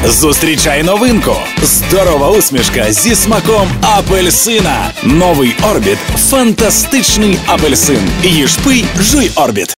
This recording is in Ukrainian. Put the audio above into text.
Зустрічай новинку. Здорова усмішка зі смаком апельсина. Новий Орбіт – фантастичний апельсин. Їж, пий, жуй Орбіт.